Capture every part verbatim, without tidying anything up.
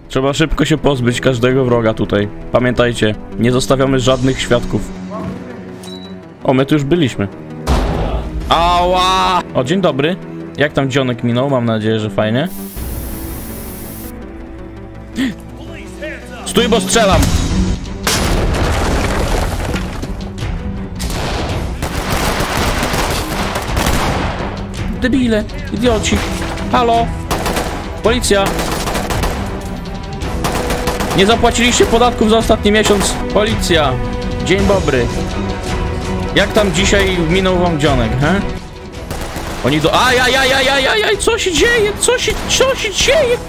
Trzeba szybko się pozbyć każdego wroga tutaj. Pamiętajcie, nie zostawiamy żadnych świadków. O, my tu już byliśmy. Ała! O, dzień dobry. Jak tam dzionek minął? Mam nadzieję, że fajnie. Stój, bo strzelam! Debile, idioci. Halo? Policja! Nie zapłaciliście podatków za ostatni miesiąc. Policja! Dzień dobry. Jak tam dzisiaj minął wam dzionek, he? Oni do... Ajajajajajajaj! Co się dzieje? Co się... Co się dzieje?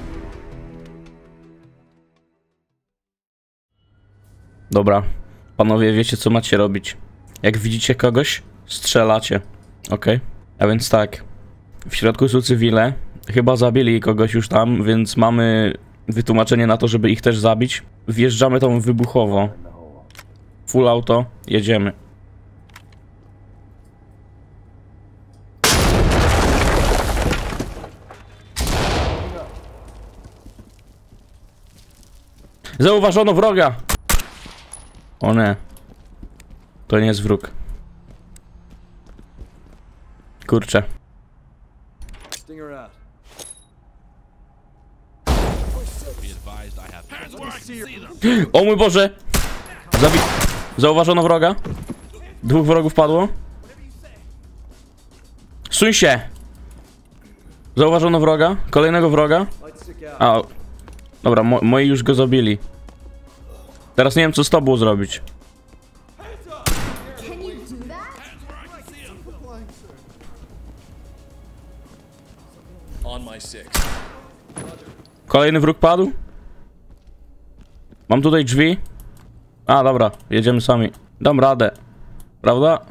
Dobra. Panowie, wiecie co macie robić. Jak widzicie kogoś, strzelacie. Okej? Okay? A więc tak. W środku są cywile. Chyba zabili kogoś już tam, więc mamy wytłumaczenie na to, żeby ich też zabić. Wjeżdżamy tam wybuchowo. Full auto. Jedziemy. Zauważono wroga! O nie. To nie jest wróg. Kurczę. O mój Boże! Zabi... Zauważono wroga? Dwóch wrogów padło? Suń się! Zauważono wroga? Kolejnego wroga? A, dobra, mo moi już go zabili. Teraz nie wiem, co z tobą zrobić. Kolejny wróg padł? Mam tutaj drzwi. A, dobra, jedziemy sami. Dam radę. Prawda?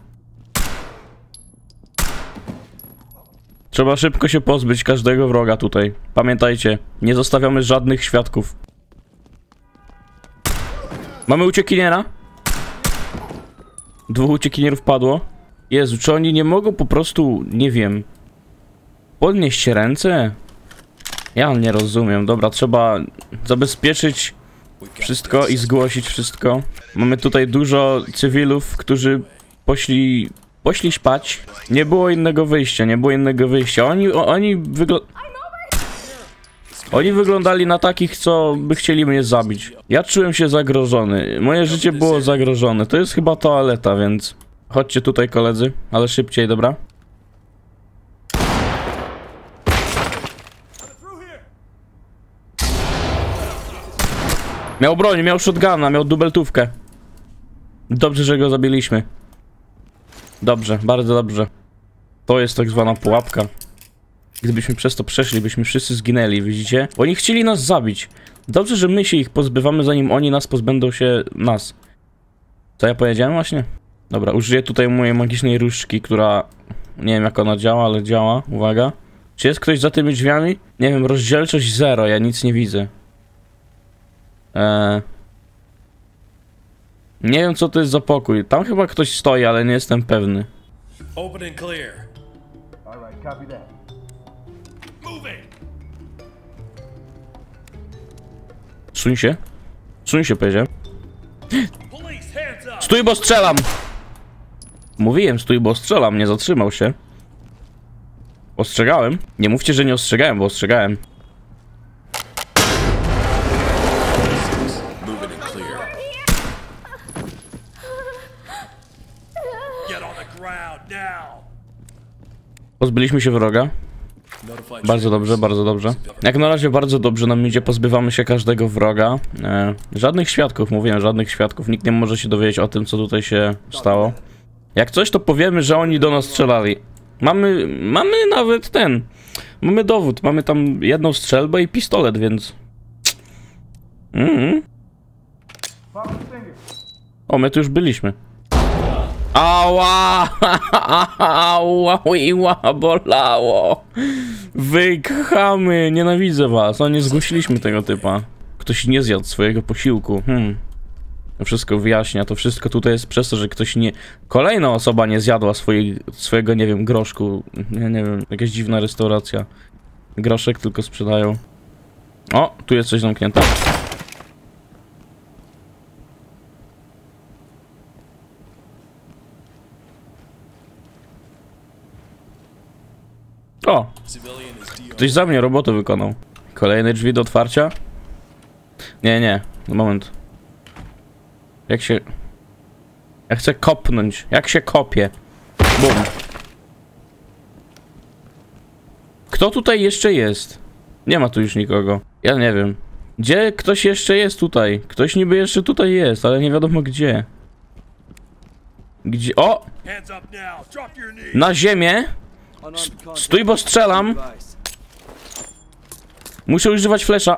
Trzeba szybko się pozbyć każdego wroga tutaj. Pamiętajcie, nie zostawiamy żadnych świadków. Mamy uciekiniera? Dwóch uciekinierów padło. Jezu, czy oni nie mogą po prostu, nie wiem, podnieść ręce? Ja nie rozumiem. Dobra, trzeba zabezpieczyć wszystko i zgłosić wszystko. Mamy tutaj dużo cywilów, którzy poszli, poszli spać. Nie było innego wyjścia, nie było innego wyjścia. Oni, oni wygl... Oni wyglądali na takich, co by chcieli mnie zabić. Ja czułem się zagrożony. Moje życie było zagrożone. To jest chyba toaleta, więc... Chodźcie tutaj, koledzy, ale szybciej, dobra? Miał broń, miał shotguna, miał dubeltówkę. Dobrze, że go zabiliśmy. Dobrze, bardzo dobrze. To jest tak zwana pułapka. Gdybyśmy przez to przeszli, byśmy wszyscy zginęli, widzicie? Oni chcieli nas zabić. Dobrze, że my się ich pozbywamy, zanim oni nas pozbędą się nas. Co ja powiedziałem właśnie? Dobra, użyję tutaj mojej magicznej różdżki, która... Nie wiem, jak ona działa, ale działa. Uwaga. Czy jest ktoś za tymi drzwiami? Nie wiem, rozdzielczość zero, ja nic nie widzę. Eee... Nie wiem, co to jest za pokój. Tam chyba ktoś stoi, ale nie jestem pewny. Open and clear. All right, copy that. Moving. Suń się. Suń się, powiedziałem. Police, hands up. Stój, bo strzelam! Mówiłem, stój, bo strzelam. Nie zatrzymał się. Ostrzegałem. Nie mówcie, że nie ostrzegałem, bo ostrzegałem. Moving and clear. Get on the ground now. Pozbyliśmy się wroga. Bardzo dobrze, bardzo dobrze. Jak na razie bardzo dobrze nam idzie, pozbywamy się każdego wroga. E, żadnych świadków, mówiłem, żadnych świadków. Nikt nie może się dowiedzieć o tym, co tutaj się stało. Jak coś, to powiemy, że oni do nas strzelali. Mamy, mamy nawet ten. Mamy dowód, mamy tam jedną strzelbę i pistolet, więc... Mm-hmm. O, my tu już byliśmy. Ała! Ała! Ła, bolało! Wy chamy! Nienawidzę was! O, nie zgłosiliśmy tego typa. Ktoś nie zjadł swojego posiłku. Hmm. To wszystko wyjaśnia. To wszystko tutaj jest przez to, że ktoś nie... Kolejna osoba nie zjadła swojej, swojego, nie wiem, groszku. Nie, nie wiem, jakaś dziwna restauracja. Groszek tylko sprzedają. O, tu jest coś zamknięte. O! Ktoś za mnie robotę wykonał. Kolejne drzwi do otwarcia? Nie, nie. Moment. Jak się... Ja chcę kopnąć. Jak się kopie? Bum. Kto tutaj jeszcze jest? Nie ma tu już nikogo. Ja nie wiem. Gdzie ktoś jeszcze jest tutaj? Ktoś niby jeszcze tutaj jest, ale nie wiadomo gdzie. Gdzie? O! Hands up now. Drop your knees. Na ziemię! Stój, bo strzelam! Muszę używać flesza.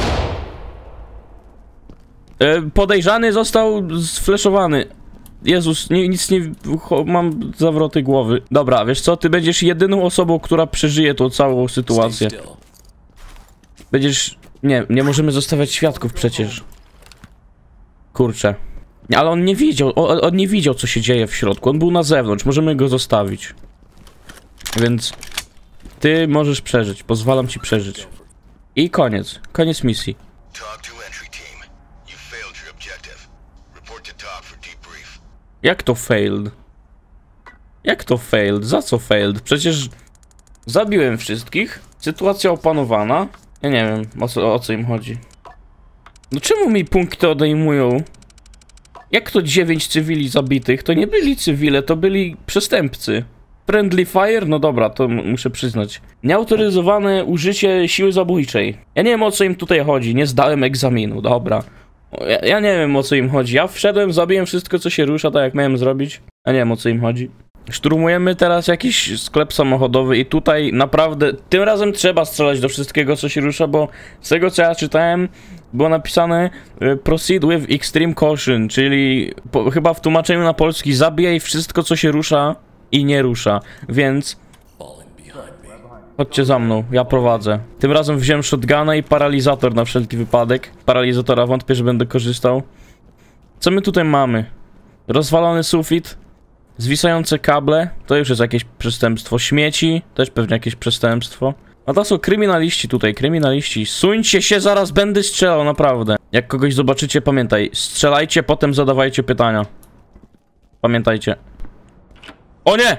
E, podejrzany został sfleszowany. Jezus, nie, nic nie... Cho, mam zawroty głowy. Dobra, wiesz co? Ty będziesz jedyną osobą, która przeżyje tą całą sytuację. Będziesz... Nie, nie możemy zostawiać świadków przecież. Kurczę. Ale on nie widział, on, on nie widział, co się dzieje w środku. On był na zewnątrz, możemy go zostawić. Więc... Ty możesz przeżyć, pozwalam ci przeżyć. I koniec, koniec misji. Talk to entry team. You failed your objective. Report to top for debrief. Jak to failed? Jak to failed? Za co failed? Przecież zabiłem wszystkich. Sytuacja opanowana. Ja nie wiem, o co, o co im chodzi. No czemu mi punkty odejmują? Jak to dziewięć cywili zabitych? To nie byli cywile, to byli przestępcy. Friendly fire? No dobra, to muszę przyznać. Nieautoryzowane użycie siły zabójczej. Ja nie wiem, o co im tutaj chodzi. Nie zdałem egzaminu, dobra. Ja, ja nie wiem, o co im chodzi. Ja wszedłem, zabiłem wszystko, co się rusza, tak jak miałem zrobić. Ja nie wiem, o co im chodzi. Szturmujemy teraz jakiś sklep samochodowy i tutaj naprawdę... Tym razem trzeba strzelać do wszystkiego, co się rusza, bo z tego, co ja czytałem, było napisane proceed with extreme caution, czyli po, chyba w tłumaczeniu na polski zabijaj wszystko, co się rusza i nie rusza, więc... Chodźcie za mną, ja prowadzę. Tym razem wziąłem shotguna i paralizator na wszelki wypadek. Paralizatora wątpię, że będę korzystał. Co my tutaj mamy? Rozwalony sufit. Zwisające kable. To już jest jakieś przestępstwo. Śmieci. Też pewnie jakieś przestępstwo. A to są kryminaliści tutaj, kryminaliści. Suńcie się, zaraz będę strzelał, naprawdę. Jak kogoś zobaczycie, pamiętaj. Strzelajcie, potem zadawajcie pytania. Pamiętajcie. O nie!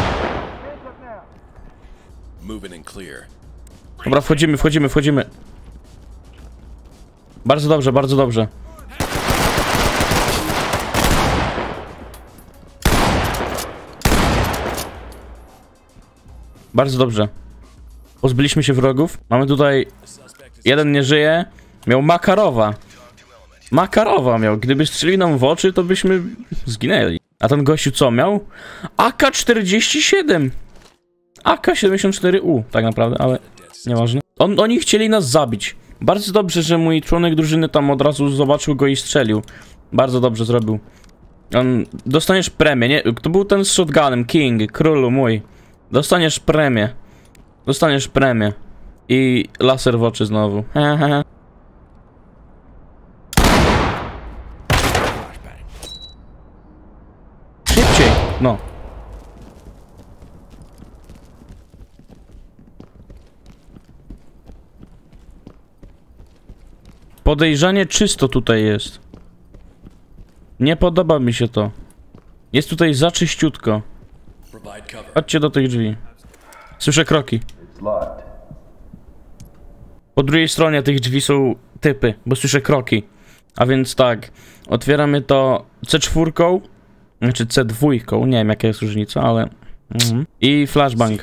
Moving and clear. Dobra, wchodzimy, wchodzimy, wchodzimy. Bardzo dobrze, bardzo dobrze. Bardzo dobrze. Pozbyliśmy się wrogów. Mamy tutaj... Jeden nie żyje. Miał Makarowa. Makarowa miał. Gdyby strzelił nam w oczy, to byśmy zginęli. A ten gościu co miał? A K czterdzieści siedem. A K siedemdziesiąt cztery U, tak naprawdę, ale nieważne. On, oni chcieli nas zabić. Bardzo dobrze, że mój członek drużyny tam od razu zobaczył go i strzelił. Bardzo dobrze zrobił. On, dostaniesz premię, nie? To był ten z shotgunem, King, królu mój. Dostaniesz premię. Dostaniesz premię. I laser w oczy znowu. Hehehe. Szybciej, no. Podejrzanie czysto tutaj jest. Nie podoba mi się to. Jest tutaj za czyściutko. Chodźcie do tych drzwi. Słyszę kroki. Po drugiej stronie tych drzwi są typy, bo słyszę kroki. A więc tak, otwieramy to C cztery, znaczy C dwa, nie wiem jaka jest różnica, ale... Mhm. I flashbang.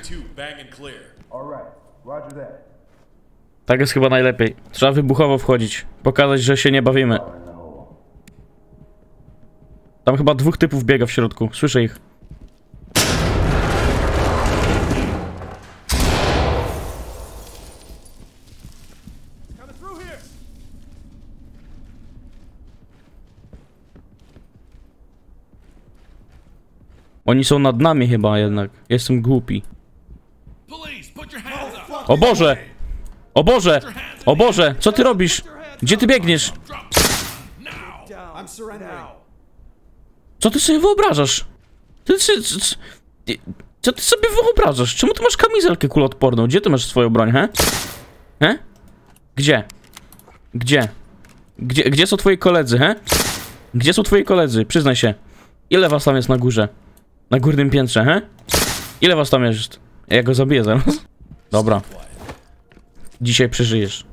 Tak jest chyba najlepiej. Trzeba wybuchowo wchodzić. Pokazać, że się nie bawimy. Tam chyba dwóch typów biega w środku. Słyszę ich. Oni są nad nami chyba jednak. Jestem głupi. O Boże! O Boże! O Boże! Co ty robisz? Gdzie ty biegniesz? Co ty sobie wyobrażasz? Ty, ty, ty, ty, co ty sobie wyobrażasz? Czemu ty masz kamizelkę kuloodporną? Gdzie ty masz swoją broń, he? He? Gdzie? Gdzie? Gdzie, gdzie są twoi koledzy, he? Gdzie są twoi koledzy? Przyznaj się. Ile was tam jest na górze? Na górnym piętrze, he? Ile was tam jest? Ja go zabiję zaraz. Dobra. Dzisiaj przeżyjesz.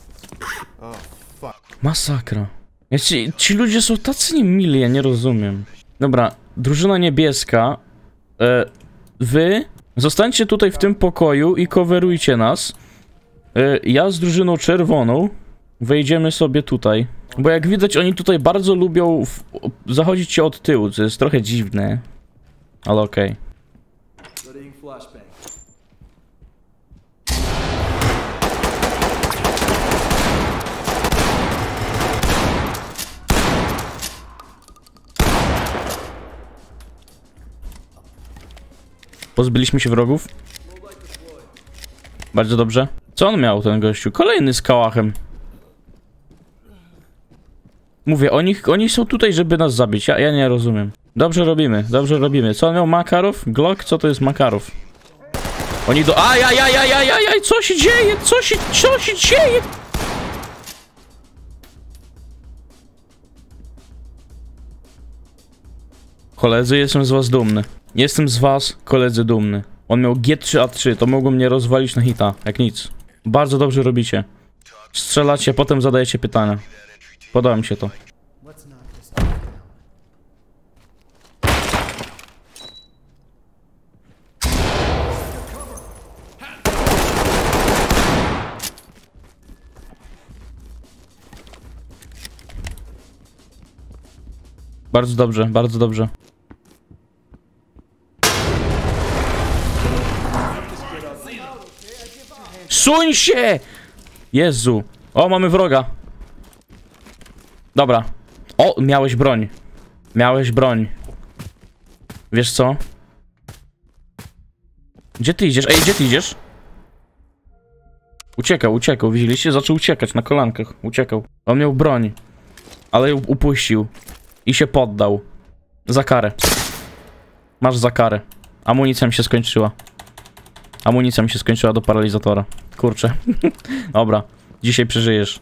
Masakra. Ja ci, ci ludzie są tacy niemili, ja nie rozumiem. Dobra, drużyna niebieska. E, wy zostańcie tutaj w tym pokoju i coverujcie nas. E, ja z drużyną czerwoną wejdziemy sobie tutaj. Bo jak widać, oni tutaj bardzo lubią w, zachodzić się od tyłu, co jest trochę dziwne. Ale okej. Okay. Pozbyliśmy się wrogów. Bardzo dobrze. Co on miał, ten gościu? Kolejny z kałachem. Mówię, oni, oni są tutaj, żeby nas zabić. Ja, ja nie rozumiem. Dobrze robimy, dobrze robimy. Co on miał? Makarow? Glock? Co to jest Makarow? Oni do... Ajajajajajajaj! Co się dzieje? Co się... Co się dzieje? Koledzy, jestem z was dumny. Jestem z was, koledzy, dumny. On miał G trzy A trzy, to mogło mnie rozwalić na hita, jak nic. Bardzo dobrze robicie. Strzelacie, potem zadajecie pytania. Podoba mi się to. Bardzo dobrze, bardzo dobrze. Suń się! Jezu. O, mamy wroga. Dobra. O, miałeś broń. Miałeś broń. Wiesz co? Gdzie ty idziesz? Ej, gdzie ty idziesz? Uciekał, uciekał. Widzieliście? Zaczął uciekać na kolankach. Uciekał. On miał broń. Ale ją upuścił. I się poddał. Za karę. Masz za karę. Amunicja mi się skończyła. Amunicja mi się skończyła do paralizatora. Kurczę. Dobra. Dzisiaj przeżyjesz.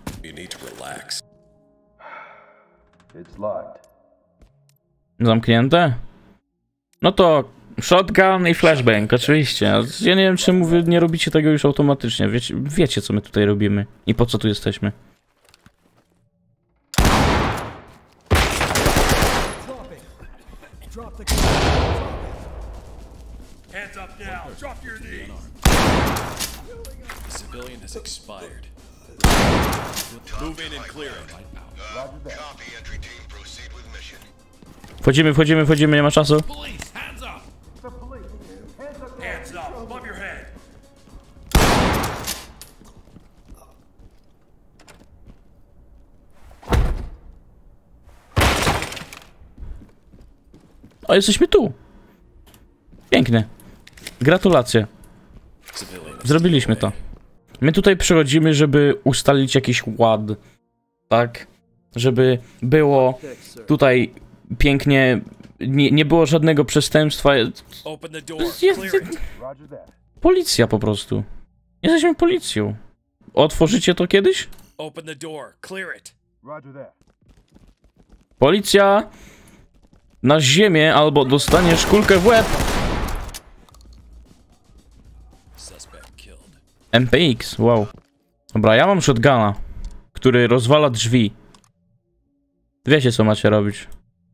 Zamknięte? No to shotgun i flashbang, oczywiście. Ja nie wiem, czemu wy nie robicie tego już automatycznie. Wiecie, wiecie, co my tutaj robimy i po co tu jesteśmy. Hands up now. Drop your knees. The civilian has expired. Move in and clear it. Copy, entry team. Proceed with mission. Wchodzimy, wchodzimy, wchodzimy, nie ma czasu. Police, hands up. Hands up above your head. O, jesteśmy tu. Pięknie. Gratulacje. Zrobiliśmy to. My tutaj przychodzimy, żeby ustalić jakiś ład. Tak? Żeby było tutaj pięknie... Nie, nie było żadnego przestępstwa. Open the door. Jest, Clear jest, it. policja po prostu. Jesteśmy policją. Otworzycie to kiedyś? Open the door. Clear it. Policja! Na ziemię albo dostaniesz kulkę w łeb. Suspect killed. M P X, wow. Dobra, ja mam shotguna, który rozwala drzwi. Wiecie, co macie robić.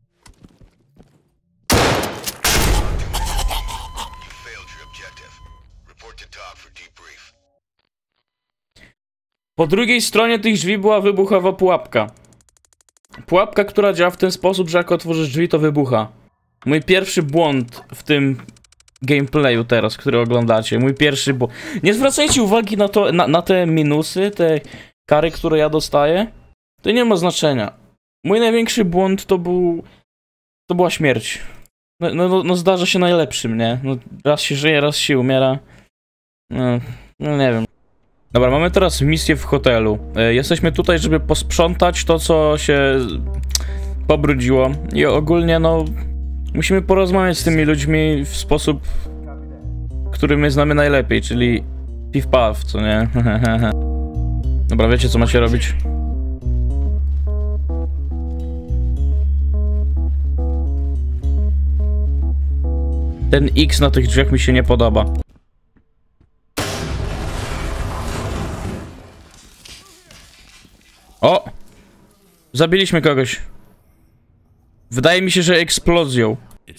Po drugiej stronie tych drzwi była wybuchowa pułapka. Pułapka, która działa w ten sposób, że jak otworzysz drzwi, to wybucha. Mój pierwszy błąd w tym gameplayu teraz, który oglądacie. Mój pierwszy błąd. Nie zwracajcie uwagi na, to, na, na te minusy, te kary, które ja dostaję. To nie ma znaczenia. Mój największy błąd to był... To była śmierć. No, no, no zdarza się najlepszym, nie? No, raz się żyje, raz się umiera. No, no nie wiem. Dobra, mamy teraz misję w hotelu. E, jesteśmy tutaj, żeby posprzątać to, co się pobrudziło. I ogólnie, no... Musimy porozmawiać z tymi ludźmi w sposób, który my znamy najlepiej, czyli piw-paw, co nie? Dobra, wiecie co macie robić. Ten X na tych drzwiach mi się nie podoba. O! Zabiliśmy kogoś. Wydaje mi się, że eksplozją.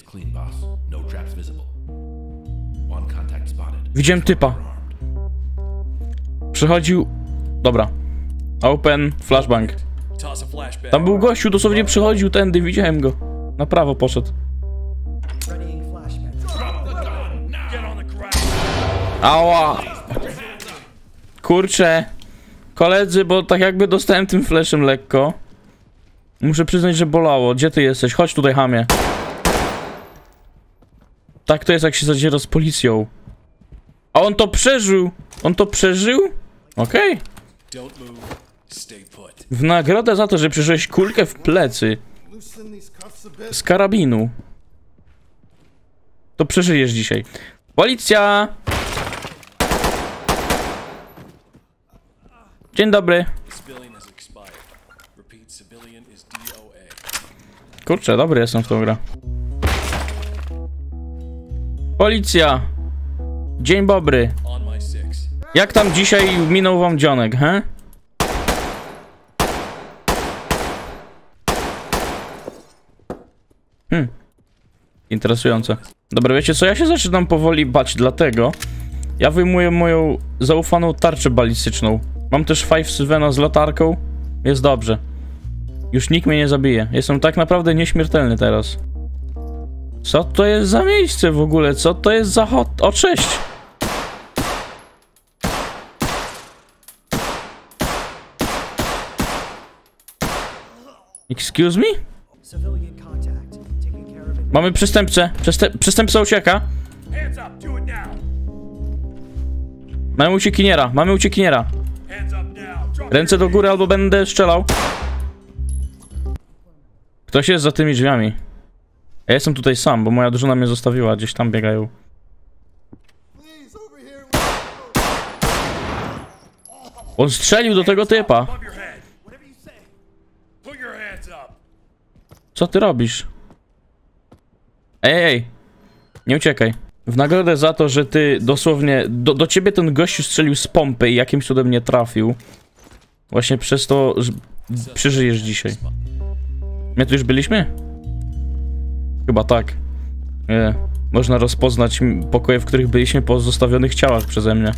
Widziałem typa. Przechodził... Dobra. Open, flashbang. Toss a flashbang. Tam był gościu, dosłownie przychodził tędy, widziałem go. Na prawo poszedł. Get on the ground. Ała! Kurczę. Koledzy, bo tak jakby dostałem tym flashem lekko. Muszę przyznać, że bolało. Gdzie ty jesteś? Chodź tutaj, chamie. Tak to jest, jak się zadziera z policją. A on to przeżył! On to przeżył? Okej. Okay. Don't move. Stay put. W nagrodę za to, że przeżyłeś kulkę w plecy z karabinu, to przeżyjesz dzisiaj. Policja! Dzień dobry. Civilian has expired. Repeat, civilian is D O A. Kurczę, dobry jestem w tą grę. Policja! Dzień dobry. On my six. Jak tam dzisiaj minął wam dzionek, he? Hmm. Interesujące. Dobra, wiecie co? Ja się zaczynam powoli bać, dlatego ja wyjmuję moją zaufaną tarczę balistyczną. Mam też Five Sevena z latarką. Jest dobrze. Już nikt mnie nie zabije. Jestem tak naprawdę nieśmiertelny teraz. Co to jest za miejsce w ogóle? Co to jest za hot... O, cześć! Excuse me? Mamy przestępcę. Przestęp przestępca ucieka. Hands up. Do it now. Mamy uciekiniera. Mamy uciekiniera. Hands up now. Drop Ręce do góry albo będę strzelał. Ktoś jest za tymi drzwiami. Ja jestem tutaj sam, bo moja drużyna mnie zostawiła. Gdzieś tam biegają. On strzelił do tego typa. above your head. Whatever you say. Put your hands up. Co ty robisz? Ej, ej. Nie uciekaj. W nagrodę za to, że ty dosłownie... Do, do ciebie ten gościu strzelił z pompy i jakimś cudem nie trafił. Właśnie przez to że przeżyjesz dzisiaj. My tu już byliśmy? Chyba tak. Nie. Można rozpoznać pokoje, w których byliśmy po zostawionych ciałach przeze mnie.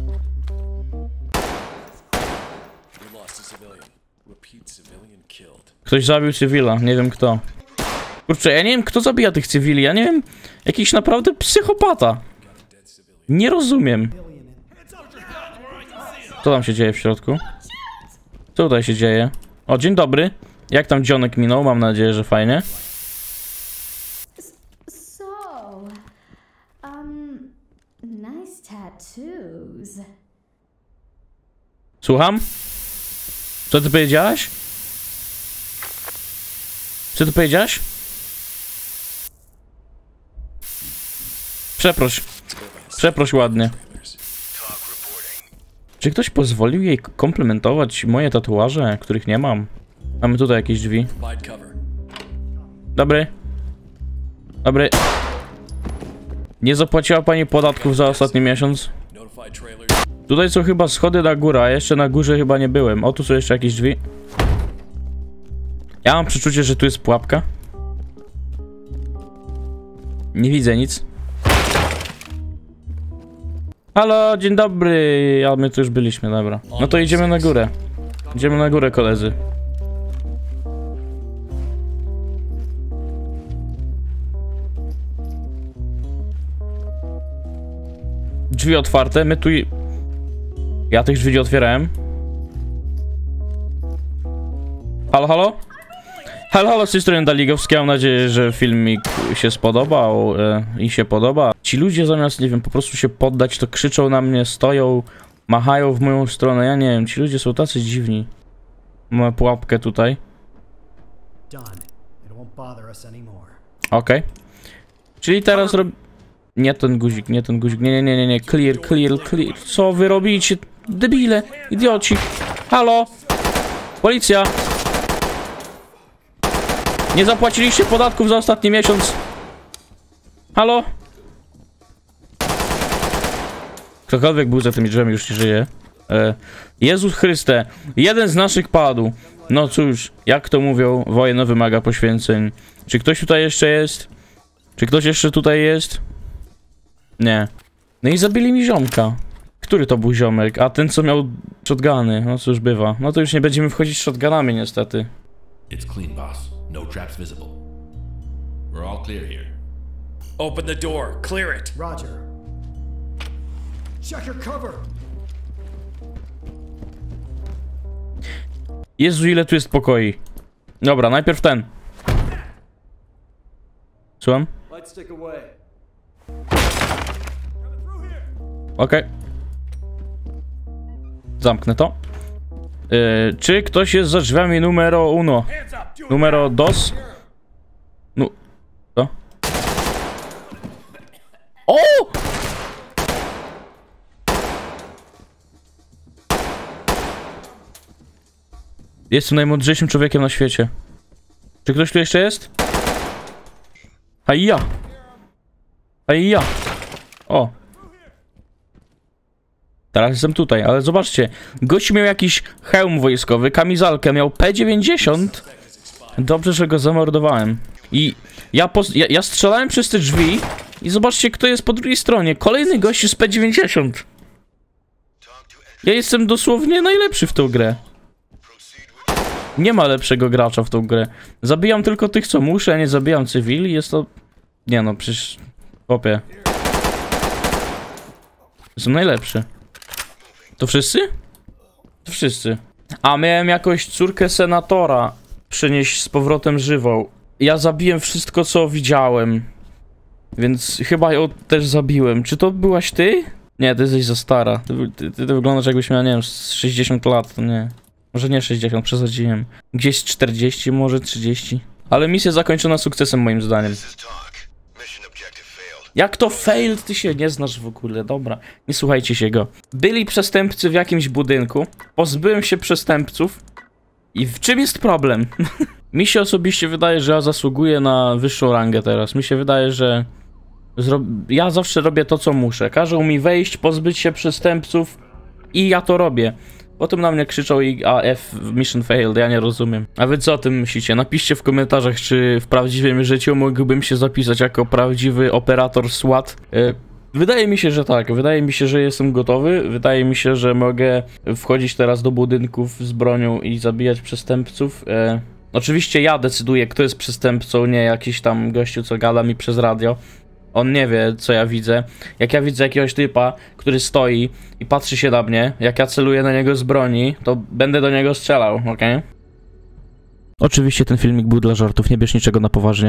You lost a civilian. Repeat, civilian killed. Ktoś zabił cywila, nie wiem kto. Kurczę, ja nie wiem kto zabija tych cywili, ja nie wiem... Jakiś naprawdę psychopata. Nie rozumiem. Co tam się dzieje w środku? Co tutaj się dzieje? O, dzień dobry. Jak tam dzionek minął? Mam nadzieję, że fajnie. So, um, nice tattoos. Słucham? Co ty powiedziałaś? Co ty powiedziałaś? Przeproś. Przeproś ładnie. Czy ktoś pozwolił jej komplementować moje tatuaże, których nie mam? Mamy tutaj jakieś drzwi. Provide cover. Dobry. Dobry. Nie zapłaciła pani podatków za ostatni miesiąc? Notify trailers. Tutaj są chyba schody na górę, a jeszcze na górze chyba nie byłem. O, tu są jeszcze jakieś drzwi. Ja mam przeczucie, że tu jest pułapka. Nie widzę nic. Halo, dzień dobry. A my tu już byliśmy, dobra. No to idziemy na górę. Idziemy na górę, koledzy. Drzwi otwarte, my tu... i- Ja tych drzwi nie otwierałem. Halo, halo? Halo, halo, z tej strony Daligowski. Mam nadzieję, że filmik się spodobał e, i się podoba. Ci ludzie zamiast, nie wiem, po prostu się poddać, to krzyczą na mnie, stoją, machają w moją stronę. Ja nie wiem, ci ludzie są tacy dziwni. Mamy pułapkę tutaj. Okej. Okay. Czyli teraz rob... Nie ten guzik, nie ten guzik, nie, nie, nie, nie, nie, clear, clear, clear. Co wy robicie? Debile, idioci. Halo? Policja! Nie zapłaciliście podatków za ostatni miesiąc. Halo? Ktokolwiek był za tymi drzwiami, już nie żyje. E, Jezus Chryste, jeden z naszych padł. No cóż, jak to mówią, wojen wymaga poświęceń. Czy ktoś tutaj jeszcze jest? Czy ktoś jeszcze tutaj jest? Nie. No i zabili mi ziomka. Który to był ziomek? A ten, co miał shotguny. No cóż bywa. No to już nie będziemy wchodzić shotgunami niestety. It's clean, boss. No traps visible. We're all clear here. Open the door. Clear it. Roger. Check your cover. Jezu, ile tu jest pokoi. Dobra, najpierw ten. Słucham? Light stick away. Okej. Zamknę to. Yy, czy ktoś jest za drzwiami numero uno? Hands up. Do it. Numero dos? No. Co? O! Jestem najmądrzejszym człowiekiem na świecie. Czy ktoś tu jeszcze jest? A i ja. A i ja. O. Teraz jestem tutaj, ale zobaczcie. Gość miał jakiś hełm wojskowy, kamizalkę, miał P dziewięćdziesiąt. Dobrze, że go zamordowałem. I ja, ja, ja strzelałem przez te drzwi i zobaczcie, kto jest po drugiej stronie. Kolejny gość z P dziewięćdziesiąt. Ja jestem dosłownie najlepszy w tą grę. Nie ma lepszego gracza w tą grę. Zabijam tylko tych, co muszę, a nie zabijam cywili. Jest to... Nie no, przecież... Popie. Jestem najlepszy. To wszyscy? To wszyscy. A miałem jakoś córkę senatora przynieść z powrotem żywą. Ja zabiłem wszystko, co widziałem. Więc chyba ją też zabiłem. Czy to byłaś ty? Nie, ty jesteś za stara. Ty, ty, ty, ty wyglądasz, jakbyś miała, nie wiem, sześćdziesiąt lat, to nie. Może nie sześćdziesiąt, przesadziłem. Gdzieś czterdzieści, może trzydzieści. Ale misja zakończona sukcesem, moim zdaniem. Jak to failed? Ty się nie znasz w ogóle, dobra. Nie słuchajcie się go. Byli przestępcy w jakimś budynku. Pozbyłem się przestępców. I w czym jest problem? Mi się osobiście wydaje, że ja zasługuję na wyższą rangę teraz. Mi się wydaje, że... Zro... Ja zawsze robię to, co muszę. Każą mi wejść, pozbyć się przestępców i ja to robię. Potem na mnie krzyczą i A F mission failed, ja nie rozumiem. A wy co o tym myślicie? Napiszcie w komentarzach, czy w prawdziwym życiu mógłbym się zapisać jako prawdziwy operator SWAT. Yy, wydaje mi się, że tak. Wydaje mi się, że jestem gotowy. Wydaje mi się, że mogę wchodzić teraz do budynków z bronią i zabijać przestępców. Yy, oczywiście ja decyduję, kto jest przestępcą, nie jakiś tam gościu, co gada mi przez radio. On nie wie, co ja widzę. Jak ja widzę jakiegoś typa, który stoi i patrzy się na mnie, jak ja celuję na niego z broni, to będę do niego strzelał, okej? Oczywiście ten filmik był dla żartów, nie bierz niczego na poważnie.